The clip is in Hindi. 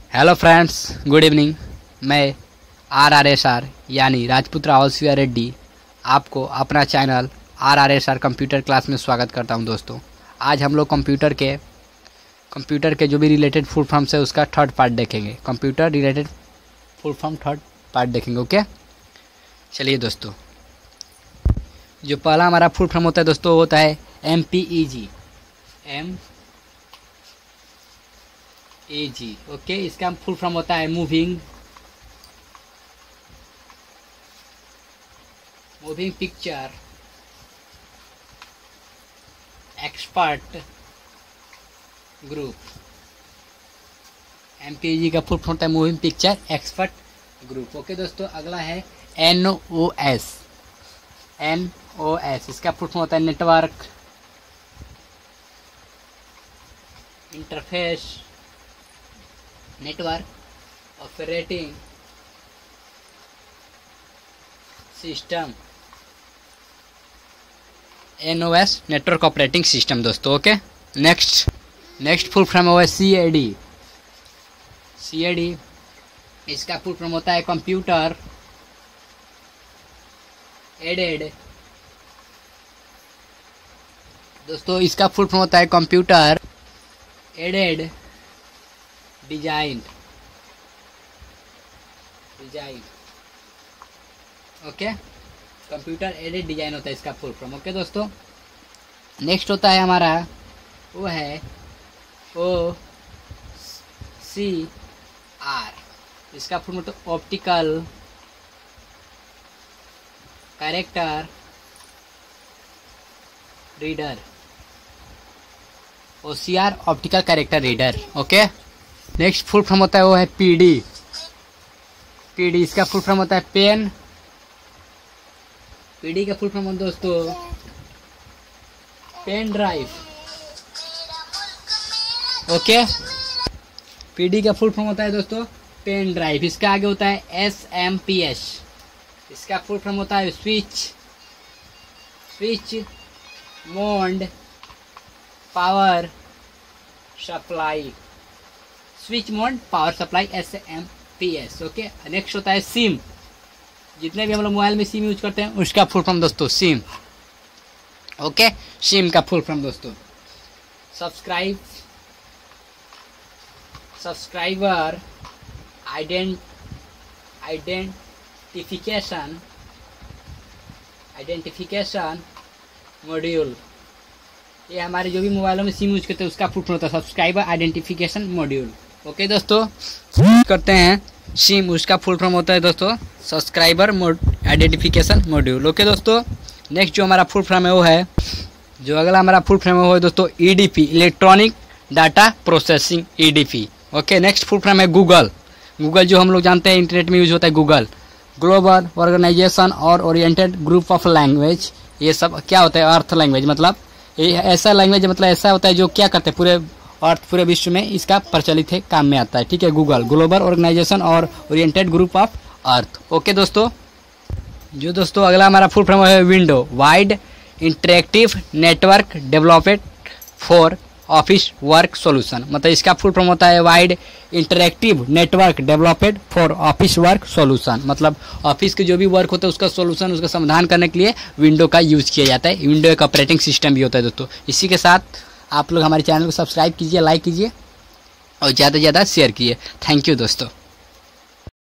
Hello friends, good evening. मैं RRSR यानी राजपूत राहुल सिया रेड्डी आपको अपना चैनल RRSR कंप्यूटर क्लास में स्वागत करता हूं। दोस्तों, आज हम लोग कंप्यूटर के जो भी रिलेटेड फुल फॉर्म्स है उसका थर्ड पार्ट देखेंगे। Computer related full form third part देखेंगे। ओके, चलिए दोस्तों, जो पहला हमारा फुल फॉर्म होता है दोस्तों होता है MPEG। ओके, इसका फुल फॉर्म होता है moving picture expert group. MPEG का फुल फॉर्म होता है moving picture expert group. Okay दोस्तों, अगला है NOS। इसका फुल फॉर्म होता है network interface network operating system. NOS network operating system दोस्तों। ओके, नेक्स्ट फुल फॉर्म हुआ है CAD। इसका फुल फॉर्म होता है कंप्यूटर एडेड। दोस्तों, इसका फुल फॉर्म होता है computer aided design. Okay, computer aided design होता है इसका फुल फॉर्म। ओके दोस्तों, नेक्स्ट होता है हमारा वो है OCR। इसका फुल फॉर्म होता है optical character reader. OCR optical character reader. Okay, next full form होता है वो है PD। इसका फुल फॉर्म होता है पेन। PD का फुल फॉर्म दोस्तों पेन ड्राइव। ओके, PD का फुल फॉर्म होता है दोस्तों पेन ड्राइव। इसका आगे होता है SMPS। इसका फुल फॉर्म होता है switch mode power supply. SMPS। Okay, next होता है सिम। जितने भी हम लोग मोबाइल में सिम यूज करते हैं उसका फुल फॉर्म दोस्तों सिम। ओके, सिम का फुल फॉर्म दोस्तों सब्सक्राइबर आइडेंटिफिकेशन मॉड्यूल। ये हमारे जो भी मोबाइलों में सिम यूज करते हैं उसका फुल फॉर्म होता है सब्सक्राइबर आइडेंटिफिकेशन मॉड्यूल। ओके दोस्तों, करते हैं सिम, उसका फुल फॉर्म होता है दोस्तों सब्सक्राइबर आइडेंटिफिकेशन मॉड्यूल। ओके दोस्तों, नेक्स्ट जो हमारा फुल फॉर्म है वो है जो अगला हमारा फुल फॉर्म है वो है दोस्तों EDP electronic data processing EDP। Okay, next full form है गूगल जो हम लोग जानते हैं इंटरनेट में यूज होता है गूगल। ग्लोबल ऑर्गेनाइजेशन और ओरिएंटेड ग्रुप ऑफ लैंग्वेज। ये सब क्या होता है? अर्थ लैंग्वेज, मतलब ये ऐसा लैंग्वेज मतलब ऐसा होता है जो क्या करते हैं पूरे विश्व में इसका प्रचलित है, काम में आता है। ठीक है, गूगल ग्लोबल ऑर्गेनाइजेशन और oriented group of earth. Okay दोस्तों, जो दोस्तों अगला हमारा फुल फॉर्म है window wide interactive network development for office work solution. मतलब इसका फुल फॉर्म होता है wide interactive network development for office work solution. मतलब ऑफिस के जो भी वर्क होता है उसका सॉल्यूशन, उसका समाधान करने के लिए विंडो का यूज किया जाता है। विंडो एक ऑपरेटिंग सिस्टम भी होता है दोस्तों। इसी के साथ आप लोग हमारे चैनल को सब्सक्राइब कीजिए, लाइक कीजिए और ज़्यादा से ज़्यादा शेयर कीजिए। थैंक यू दोस्तों।